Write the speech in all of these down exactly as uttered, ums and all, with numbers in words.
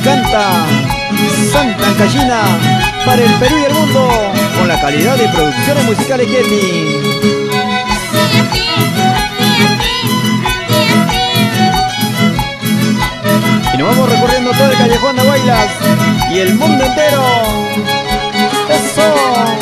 canta Santa Callina para el Perú y el mundo con la calidad de producciones musicales Getty. Y nos vamos recorriendo todo el callejón de Guaylas y el mundo entero. ¡Eso!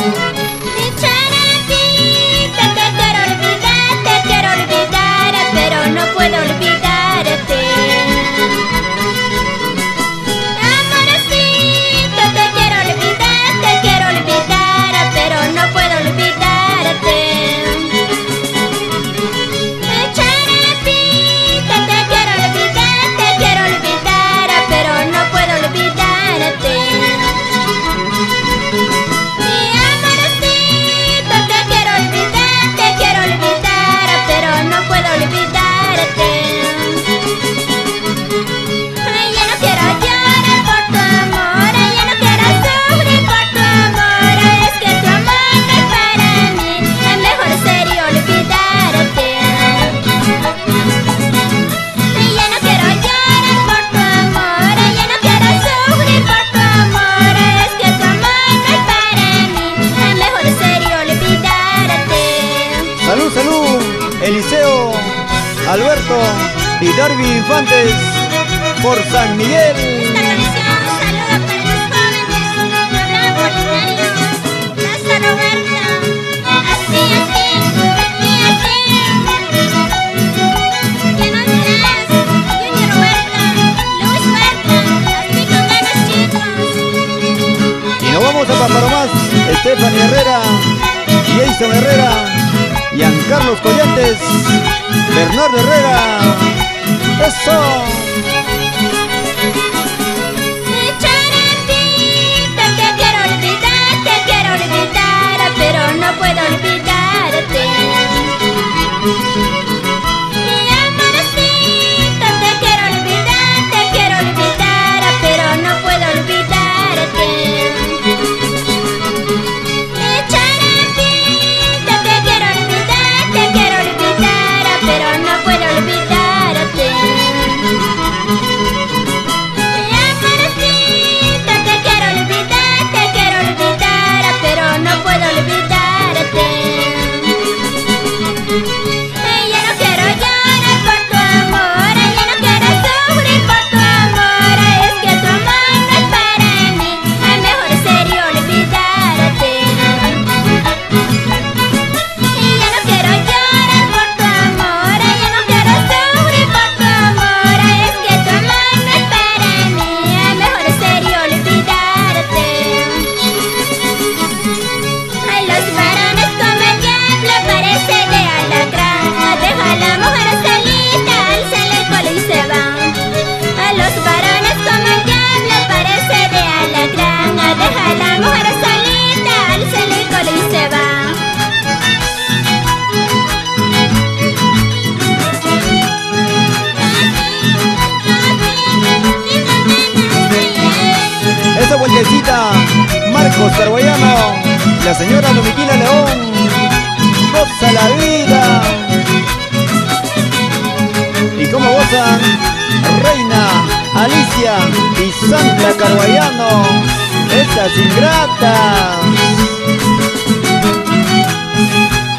Salud, salud, Eliseo, Alberto y Darby Infantes por San Miguel. Esta canción, saludo para los jóvenes, Abraham Polinario, Lázaro Huerta, así, así, así, así. ¿Quién no serás? Junior Huerta, Luis Huerta, así con ganas, chicos. Y nos vamos a Pamparomás, Stephanie Herrera, Jason Herrera, Giancarlos Collantes, Bernardo Herrera. ¡Eso! Charapita, te quiero olvidar, te quiero olvidar, pero no puedo olvidarte. Mi amorcita, te quiero olvidar, te quiero olvidar, pero no puedo olvidarte. Charapita, te quiero olvidar, te quiero olvidar, pero no puedo olvidarte. Mi amorcita, te quiero olvidar, te quiero olvidar, pero no puedo olvidarte. Ya no quiero llorar por tu amor, ya no quiero sufrir por tu amor, es que tu amor no es para mí, es mejor serio olvidarte. Ya no quiero llorar por tu amor, ya no quiero sufrir por tu amor, es que tu amor no es para mí, es mejor serio olvidarte. Ay, los varones como el diablo parece de alacrán, deja a la mujer solita, alzan el colo y se van. A los varones como el diablo parece de alacrán, deja a la mujer solita, alzan el colo y se van. Esa vueltecita, Marcos Carguayano, la señora Domiquila León, goza la vida. Y como gozan Reina, Alicia y Santa Carguayano, estas ingratas.